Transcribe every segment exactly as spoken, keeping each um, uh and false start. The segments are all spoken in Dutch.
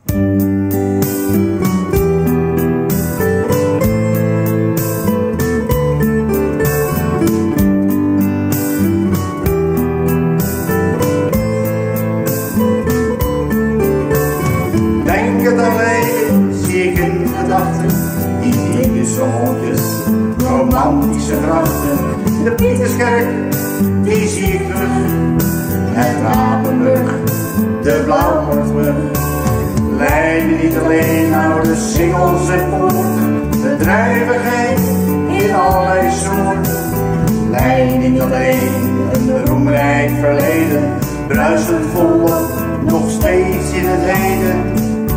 Die zonnetjes, romantische grachten, de Pieterskerk, die zie ik terug. Het Rapenburg, de Blauwpoortbrug. Leiden niet alleen oude singels en poorten, de druivigheid in allerlei soorten. Leiden niet alleen een roemrijk verleden, bruisend volop, nog steeds in het heden.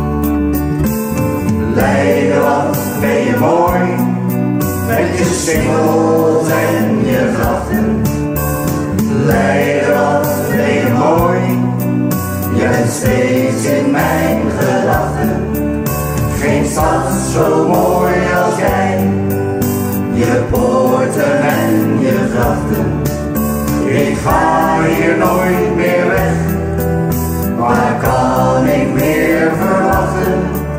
Leiden, wat ben je mooi, met je singels en je grachten. Leiden, wat ben je mooi, je bent steeds in mijn gedachten. Geen stad zo mooi als jij, je poorten en je grachten. Ik ga hier nooit meer weg, waar kan ik meer verwachten?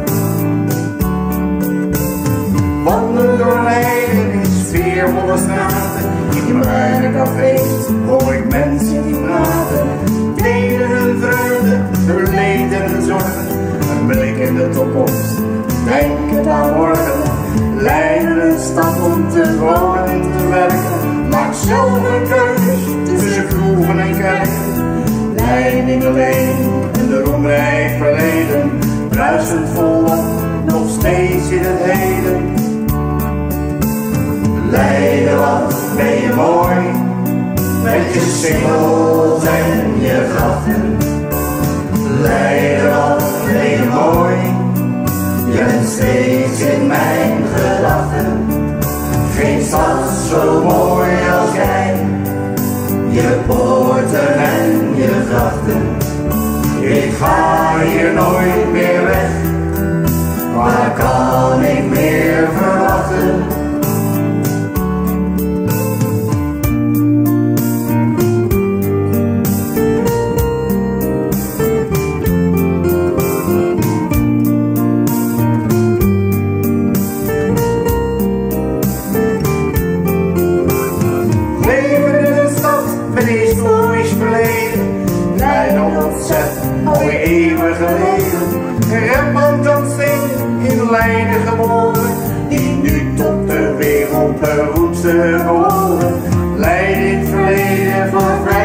Wandelen door Leiden in sfeervolle straten, in bruine cafés hoor ik mensen die praten. Delen hun vreugde, hun leed en hun zorgen, een blik in de toekomst, denken aan morgen. Leiden een stad om te wonen en te werken, maak zelf een keus tussen kroegen en kerken. Leiden niet alleen en de roemrijk verleden, bruisend volop, nog steeds in het heden. Leiden, wat ben je mooi, met je singels en je grachten. Leiden, wat ben je mooi, je bent steeds in mijn gedachten. Geen stad zo mooi als jij, je poorten en je grachten. Ik ga hier nooit meer weg, waar kan ik meer verwachten? Alweer eeuwen geleden, Rembrandt dan Steen in Leiden geboren, die nu tot de wereldberoemdste behoren. Leiden in het verleden voor vrij